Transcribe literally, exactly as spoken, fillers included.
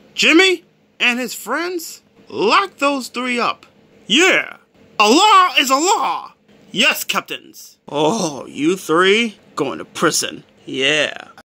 Jimmy and his friends? Lock those three up. Yeah, a law is a law. Yes, captains. Oh, you three going to prison. Yeah.